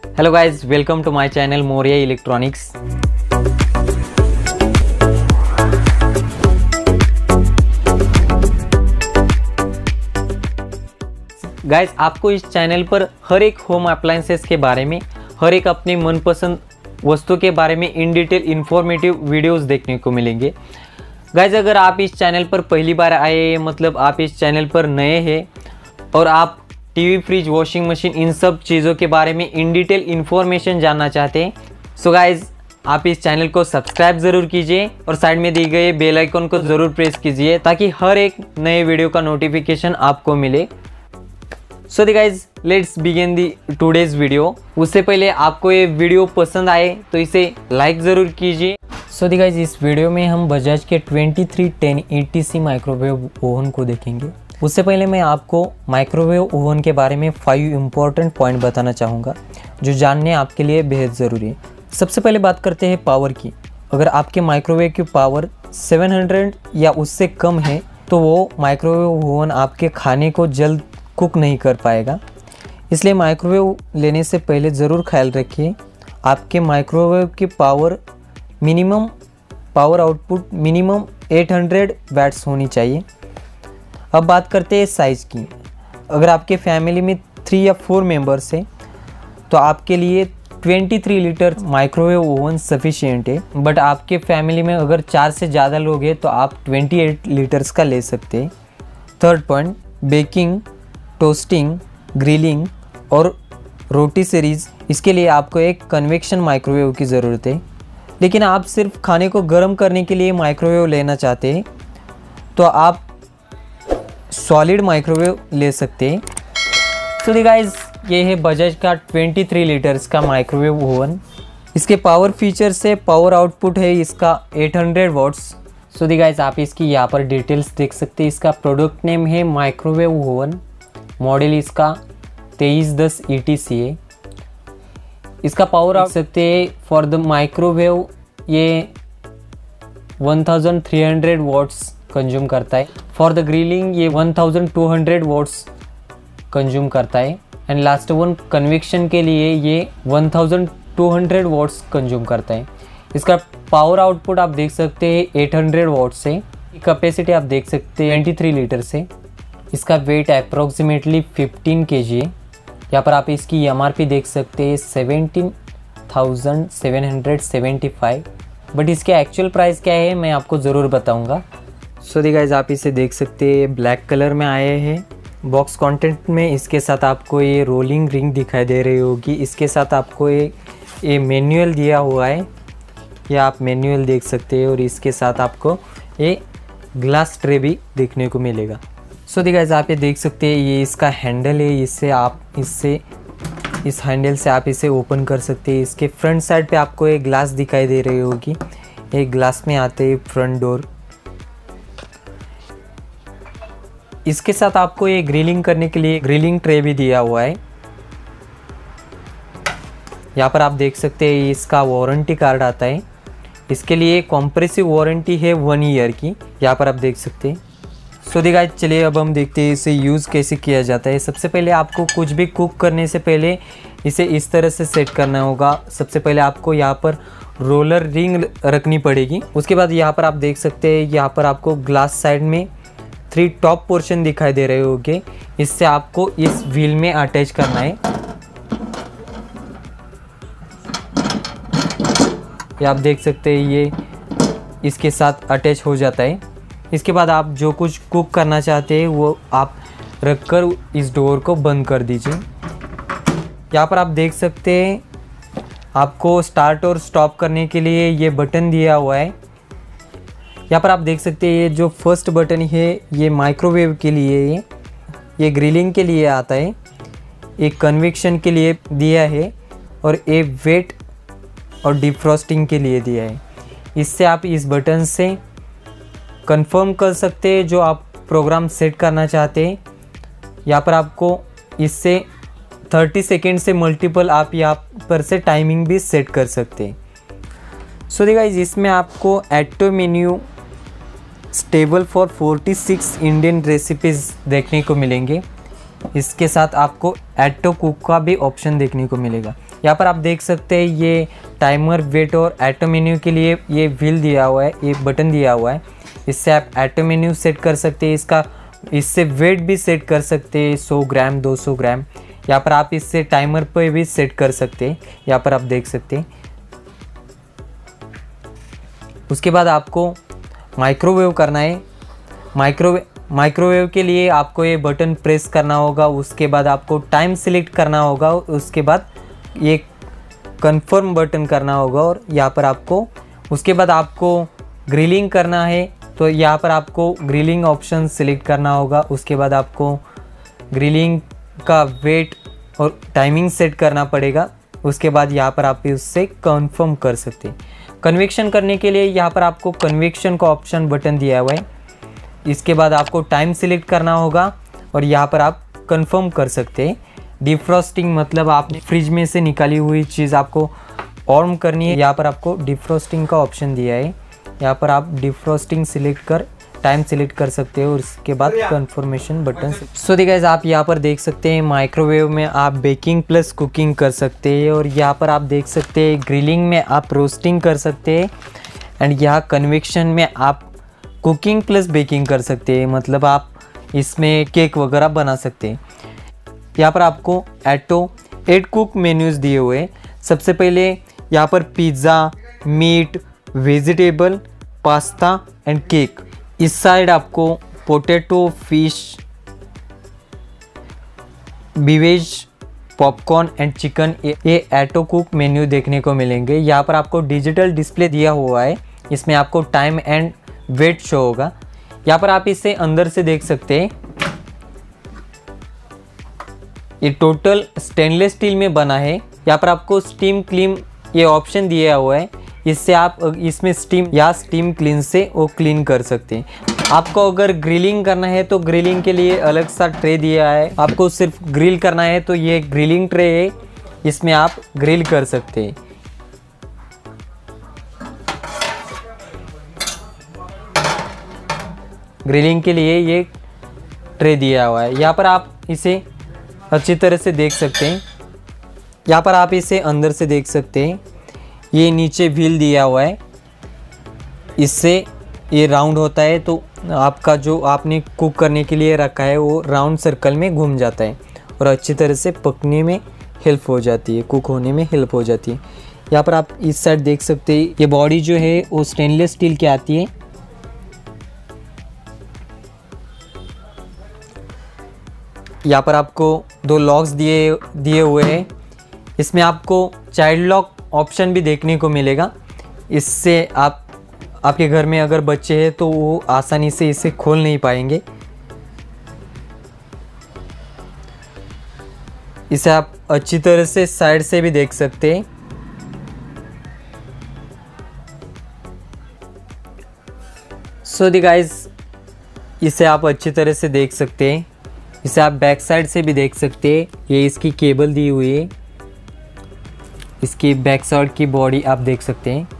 Hello guys, welcome to my channel Moriya electronics. Guys, आपको इस channel पर हर एक होम अप्लायंसेस के बारे में, हर एक अपने मनपसंद वस्तु के बारे में इन डिटेल इंफॉर्मेटिव वीडियोस देखने को मिलेंगे। गाइज, अगर आप इस चैनल पर पहली बार आए हैं, मतलब आप इस चैनल पर नए हैं और आप टीवी, फ्रिज, वॉशिंग मशीन इन सब चीज़ों के बारे में इन डिटेल इन्फॉर्मेशन जानना चाहते हैं, सो गाइज आप इस चैनल को सब्सक्राइब ज़रूर कीजिए और साइड में दी गई बेल आइकन को ज़रूर प्रेस कीजिए ताकि हर एक नए वीडियो का नोटिफिकेशन आपको मिले। So the guys, let's begin the today's video. उससे पहले आपको ये वीडियो पसंद आए तो इसे लाइक ज़रूर कीजिए। सो दी गाइज, इस वीडियो में हम बजाज के 2310 माइक्रोवेव ओवन को देखेंगे। उससे पहले मैं आपको माइक्रोवेव ओवन के बारे में 5 इम्पॉर्टेंट पॉइंट बताना चाहूँगा जो जानने आपके लिए बेहद ज़रूरी है। सबसे पहले बात करते हैं पावर की। अगर आपके माइक्रोवेव की पावर 700 या उससे कम है तो वो माइक्रोवेव ओवन आपके खाने को जल्द कुक नहीं कर पाएगा। इसलिए माइक्रोवेव लेने से पहले ज़रूर ख्याल रखिए आपके माइक्रोवेव की minimum power output minimum 800 watts होनी चाहिए। अब बात करते हैं साइज़ की। अगर आपके फैमिली में 3 या 4 मेंबर्स हैं तो आपके लिए 23 लीटर माइक्रोवेव ओवन सफिशिएंट है। बट आपके फैमिली में अगर 4 से ज़्यादा लोग हैं तो आप 28 लीटर्स का ले सकते हैं। Third point, baking, toasting, grilling और रोटी सीरीज़, इसके लिए आपको एक कन्वेक्शन माइक्रोवेव की ज़रूरत है। लेकिन आप सिर्फ खाने को गर्म करने के लिए माइक्रोवेव लेना चाहते हैं तो आप सॉलिड माइक्रोवेव ले सकते हैं। सो दी गाइज, ये है बजाज का 23 लीटर्स का माइक्रोवेव ओवन। इसके पावर फीचर से पावर आउटपुट है इसका 800 वाट्स। सो दी गाइज, आप इसकी यहाँ पर डिटेल्स देख सकते हैं। इसका प्रोडक्ट नेम है माइक्रोवेव ओवन, मॉडल इसका 2310 ETC है। इसका पावर आप सकते हैं फॉर द माइक्रोवेव ये 1300 वाट्स कंज्यूम करता है। फॉर द ग्रिलिंग ये 1200 वाट्स कंज्यूम करता है। एंड लास्ट वन कन्वेक्शन के लिए ये 1200 वाट्स कंज्यूम करता है। इसका पावर आउटपुट आप देख सकते हैं 800 वाट्स से। कैपेसिटी आप देख सकते हैं 23 लीटर से। इसका वेट अप्रॉक्सीमेटली 15 kg है। यहाँ पर आप इसकी MRP देख सकते हैं 17,775। बट इसके एक्चुअल प्राइस क्या है मैं आपको ज़रूर बताऊँगा। सो दी गाइज, आप इसे देख सकते हैं ब्लैक कलर में आए हैं। बॉक्स कंटेंट में इसके साथ आपको ये रोलिंग रिंग दिखाई दे रही होगी। इसके साथ आपको ये मैनुअल दिया हुआ है, ये आप मैनुअल देख सकते हैं। और इसके साथ आपको ये ग्लास ट्रे भी देखने को मिलेगा। सो दी गाइज, आप ये देख सकते हैं ये इसका हैंडल है। इस हैंडल से आप इसे ओपन कर सकते हैं। इसके फ्रंट साइड पे आपको एक ग्लास दिखाई दे रही होगी। एक ग्लास में आते हैं फ्रंट डोर। इसके साथ आपको ये ग्रिलिंग करने के लिए ग्रिलिंग ट्रे भी दिया हुआ है। यहाँ पर आप देख सकते हैं इसका वारंटी कार्ड आता है। इसके लिए कॉम्प्रेसिव वारंटी है 1 ईयर की, यहाँ पर आप देख सकते हैं। सो दी गाइस, चलिए अब हम देखते हैं इसे यूज़ कैसे किया जाता है। सबसे पहले आपको कुछ भी कुक करने से पहले इसे इस तरह से सेट करना होगा। सबसे पहले आपको यहाँ पर रोलर रिंग रखनी पड़ेगी। उसके बाद यहाँ पर आप देख सकते हैं यहाँ पर आपको ग्लास साइड में 3 टॉप पोर्शन दिखाई दे रहे होंगे। इससे आपको इस व्हील में अटैच करना है। ये आप देख सकते हैं ये इसके साथ अटैच हो जाता है। इसके बाद आप जो कुछ कुक करना चाहते हैं वो आप रखकर इस डोर को बंद कर दीजिए। यहाँ पर आप देख सकते हैं आपको स्टार्ट और स्टॉप करने के लिए ये बटन दिया हुआ है। यहाँ पर आप देख सकते हैं ये जो फर्स्ट बटन है ये माइक्रोवेव के लिए है, ये ग्रिलिंग के लिए आता है, एक कन्वेक्शन के लिए दिया है और एक वेट और डिफ्रॉस्टिंग के लिए दिया है। इससे आप इस बटन से कंफर्म कर सकते हैं जो आप प्रोग्राम सेट करना चाहते हैं। यहाँ पर आपको इससे 30 सेकेंड से मल्टीपल आप यहाँ पर से टाइमिंग भी सेट कर सकते हैं। सो दी गाइस, इसमें आपको add to menu stable for 46 Indian recipes देखने को मिलेंगे। इसके साथ आपको ऑटो कुक का भी ऑप्शन देखने को मिलेगा। यहाँ पर आप देख सकते हैं ये टाइमर, वेट और ऑटो मेन्यू के लिए ये व्हील दिया हुआ है, ये बटन दिया हुआ है। इससे आप ऑटो मेन्यू सेट कर सकते हैं, इससे वेट भी सेट कर सकते हैं, 100 ग्राम 200 ग्राम। यहाँ पर आप इससे टाइमर पे भी सेट कर सकते हैं, यहाँ पर आप देख सकते हैं। उसके बाद आपको माइक्रोवेव करना है। माइक्रोवेव के लिए आपको ये बटन प्रेस करना होगा, उसके बाद आपको टाइम सिलेक्ट करना होगा, उसके बाद ये कंफर्म बटन करना होगा और यहाँ पर आपको उसके बाद आपको ग्रिलिंग करना है, तो यहाँ पर आपको ग्रिलिंग ऑप्शन सिलेक्ट करना होगा। उसके बाद आपको ग्रिलिंग का वेट और टाइमिंग सेट करना पड़ेगा। उसके बाद यहाँ पर आप उससे कंफर्म कर सकते हैं। कन्वेक्शन करने के लिए यहाँ पर आपको कन्वेक्शन का ऑप्शन बटन दिया हुआ है। इसके बाद आपको टाइम सिलेक्ट करना होगा और यहाँ पर आप कंफर्म कर सकते हैं। डिफ्रॉस्टिंग मतलब आपने फ्रिज में से निकाली हुई चीज़ आपको वार्म करनी है, यहाँ पर आपको डिफ्रॉस्टिंग का ऑप्शन दिया है। यहाँ पर आप डिफ्रॉस्टिंग सिलेक्ट कर टाइम सिलेक्ट कर सकते हो और उसके बाद कंफर्मेशन बटन। सो गाइस आप यहाँ पर देख सकते हैं माइक्रोवेव में आप बेकिंग प्लस कुकिंग कर सकते हैं और यहाँ पर आप देख सकते हैं ग्रिलिंग में आप रोस्टिंग कर सकते हैं एंड यहाँ कन्वेक्शन में आप कुकिंग प्लस बेकिंग कर सकते हैं, मतलब आप इसमें केक वगैरह बना सकते हैं। यहाँ पर आपको ऑटो 8 कुक मेन्यूज़ दिए हुए हैं। सबसे पहले यहाँ पर pizza, meat, vegetable, pasta and cake. इस साइड आपको potato, fish, beverage, popcorn and chicken ये ऑटो कुक मेन्यू देखने को मिलेंगे। यहाँ पर आपको डिजिटल डिस्प्ले दिया हुआ है, इसमें आपको टाइम एंड वेट शो होगा। यहाँ पर आप इसे अंदर से देख सकते हैं। ये टोटल स्टेनलेस स्टील में बना है। यहाँ पर आपको स्टीम क्लीन ये ऑप्शन दिया हुआ है, इससे आप इसमें स्टीम क्लीन से वो क्लीन कर सकते हैं। आपको अगर ग्रिलिंग करना है तो ग्रिलिंग के लिए अलग सा ट्रे दिया है। आपको सिर्फ ग्रिल करना है तो ये ग्रिलिंग ट्रे है, इसमें आप ग्रिल कर सकते हैं। ग्रिलिंग के लिए ये ट्रे दिया हुआ है। यहाँ पर आप इसे अच्छी तरह से देख सकते हैं। यहाँ पर आप इसे अंदर से देख सकते हैं। ये नीचे व्हील दिया हुआ है, इससे ये राउंड होता है तो आपका जो आपने कुक करने के लिए रखा है वो राउंड सर्कल में घूम जाता है और अच्छी तरह से पकने में हेल्प हो जाती है, कुक होने में हेल्प हो जाती है। यहाँ पर आप इस साइड देख सकते हैं, ये बॉडी जो है वो स्टेनलेस स्टील की आती है। यहाँ पर आपको 2 लॉक्स दिए हुए हैं। इसमें आपको चाइल्ड लॉक ऑप्शन भी देखने को मिलेगा। इससे आपके घर में अगर बच्चे हैं तो वो आसानी से इसे खोल नहीं पाएंगे। इसे आप अच्छी तरह से साइड से भी देख सकते हैं। सो दी गाइस इसे आप अच्छी तरह से देख सकते हैं। इसे आप बैक साइड से भी देख सकते हैं। ये इसकी केबल दी हुई है, इसकी बैक साइड की बॉडी आप देख सकते हैं।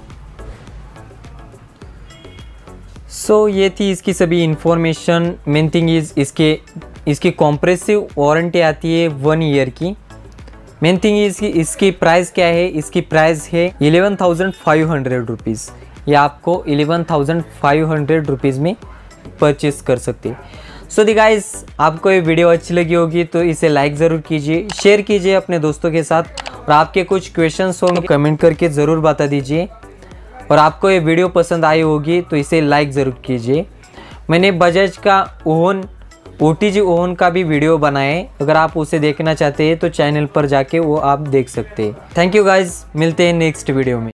सो ये थी इसकी सभी इंफॉर्मेशन। मेन थिंग इज़ इसकी कॉम्प्रेसिव वारंटी आती है 1 ईयर की। मेन थिंग इज़ इसकी प्राइस क्या है, इसकी प्राइस है 11,500 रुपीज़। ये आपको 11,500 रुपीज़ में परचेस कर सकते हैं। सो दी गाइस आपको ये वीडियो अच्छी लगी होगी तो इसे लाइक ज़रूर कीजिए, शेयर कीजिए अपने दोस्तों के साथ और आपके कुछ क्वेश्चंस होंगे कमेंट करके ज़रूर बता दीजिए। और आपको ये वीडियो पसंद आई होगी तो इसे लाइक ज़रूर कीजिए। मैंने बजाज का ओवन OTG ओवन का भी वीडियो बनाया है, अगर आप उसे देखना चाहते हैं तो चैनल पर जाके वो आप देख सकते हैं। थैंक यू गाइस, मिलते हैं नेक्स्ट वीडियो में।